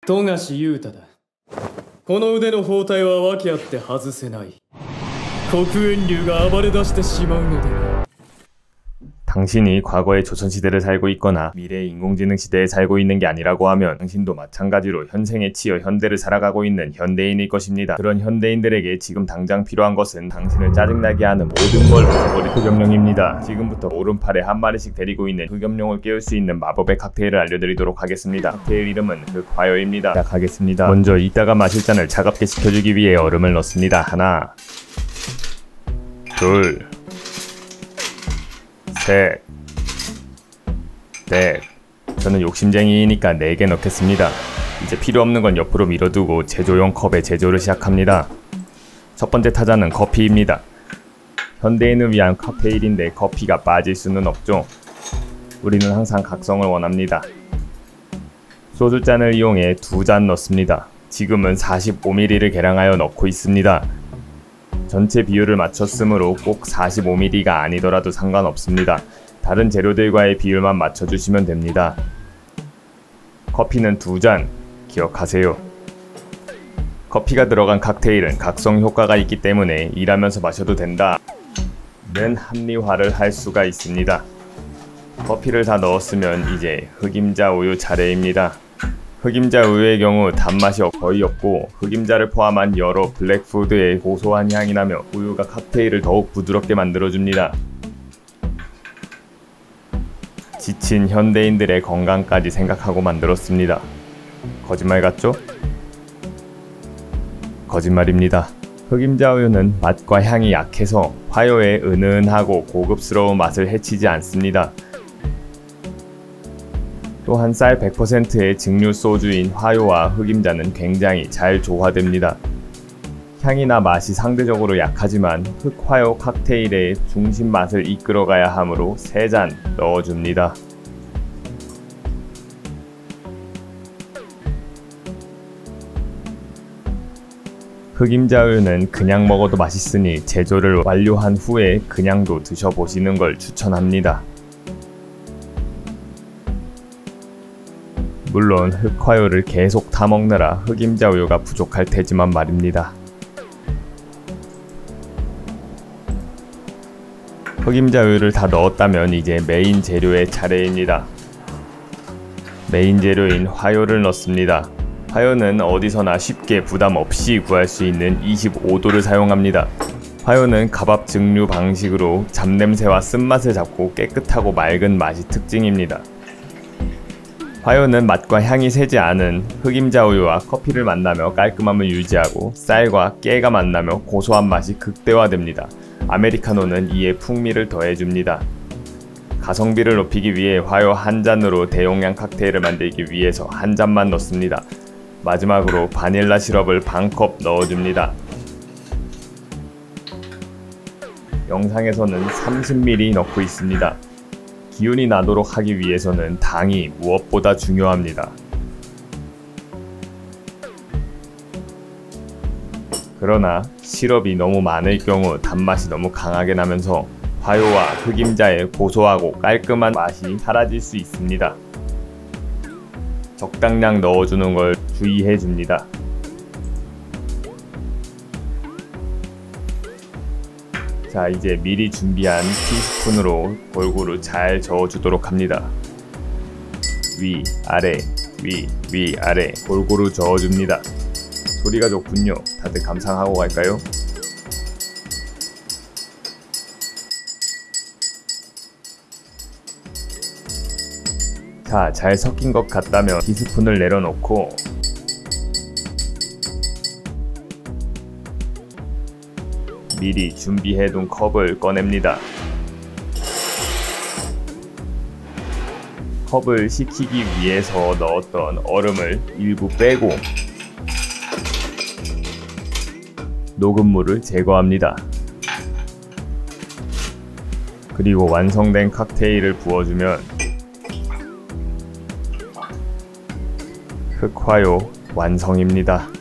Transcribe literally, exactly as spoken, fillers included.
富樫勇太だ。この腕の包帯は訳あって外せない。黒煙竜が暴れ出してしまうのでな。 당신이 과거의 조선시대를 살고 있거나 미래의 인공지능 시대에 살고 있는 게 아니라고 하면 당신도 마찬가지로 현생에 치여 현대를 살아가고 있는 현대인일 것입니다. 그런 현대인들에게 지금 당장 필요한 것은 당신을 짜증나게 하는 모든 걸 부숴버릴 흑염룡입니다. 지금부터 오른팔에 한 마리씩 데리고 있는 흑염룡을 깨울 수 있는 마법의 칵테일을 알려드리도록 하겠습니다. 칵테일 이름은 흑화요입니다. 시작하겠습니다. 먼저 이따가 마실 잔을 차갑게 식혀주기 위해 얼음을 넣습니다. 하나, 둘, 셋, 넷. 저는 욕심쟁이니까 네 개 넣겠습니다. 이제 필요 없는 건 옆으로 밀어두고 제조용 컵에 제조를 시작합니다. 첫 번째 타자는 커피입니다. 현대인을 위한 칵테일인데 커피가 빠질 수는 없죠. 우리는 항상 각성을 원합니다. 소주잔을 이용해 두 잔 넣습니다. 지금은 사십오 밀리리터를 계량하여 넣고 있습니다. 전체 비율을 맞췄으므로 꼭 사십오 밀리리터가 아니더라도 상관없습니다. 다른 재료들과의 비율만 맞춰주시면 됩니다. 커피는 두 잔, 기억하세요. 커피가 들어간 칵테일은 각성 효과가 있기 때문에 일하면서 마셔도 된다 는 합리화를 할 수가 있습니다. 커피를 다 넣었으면 이제 흑임자 우유 차례입니다. 흑임자 우유의 경우 단맛이 거의 없고 흑임자를 포함한 여러 블랙푸드의 고소한 향이 나며 우유가 칵테일을 더욱 부드럽게 만들어줍니다. 지친 현대인들의 건강까지 생각하고 만들었습니다. 거짓말 같죠? 거짓말입니다. 흑임자 우유는 맛과 향이 약해서 화요의 은은하고 고급스러운 맛을 해치지 않습니다. 또한 쌀 백 퍼센트의 증류 소주인 화요와 흑임자는 굉장히 잘 조화됩니다. 향이나 맛이 상대적으로 약하지만 흑화요 칵테일의 중심 맛을 이끌어가야 하므로 세 잔 넣어줍니다. 흑임자 우유는 그냥 먹어도 맛있으니 제조를 완료한 후에 그냥도 드셔보시는 걸 추천합니다. 물론 흑화요를 계속 타먹느라 흑임자 우유가 부족할 테지만 말입니다. 흑임자 우유를 다 넣었다면 이제 메인 재료의 차례입니다. 메인 재료인 화요를 넣습니다. 화요는 어디서나 쉽게 부담 없이 구할 수 있는 이십오 도를 사용합니다. 화요는 가밥 증류 방식으로 잡냄새와 쓴맛을 잡고 깨끗하고 맑은 맛이 특징입니다. 화요는 맛과 향이 세지 않은 흑임자 우유와 커피를 만나며 깔끔함을 유지하고 쌀과 깨가 만나며 고소한 맛이 극대화됩니다. 아메리카노는 이에 풍미를 더해줍니다. 가성비를 높이기 위해 화요 한 잔으로 대용량 칵테일을 만들기 위해서 한 잔만 넣습니다. 마지막으로 바닐라 시럽을 반 컵 넣어줍니다. 영상에서는 삼십 밀리리터 넣고 있습니다. 기운이 나도록 하기 위해서는 당이 무엇보다 중요합니다. 그러나 시럽이 너무 많을 경우 단맛이 너무 강하게 나면서 화요와 흑임자의 고소하고 깔끔한 맛이 사라질 수 있습니다. 적당량 넣어주는 걸 주의해줍니다. 자, 이제 미리 준비한 티스푼으로 골고루 잘 저어주도록 합니다. 위, 아래, 위, 위, 아래 골고루 저어줍니다. 소리가 좋군요. 다들 감상하고 갈까요? 자, 잘 섞인 것 같다면 티스푼을 내려놓고 미리 준비해둔 컵을 꺼냅니다. 컵을 식히기 위해서 넣었던 얼음을 일부 빼고 녹음물을 제거합니다. 그리고 완성된 칵테일을 부어주면 흑화요 완성입니다.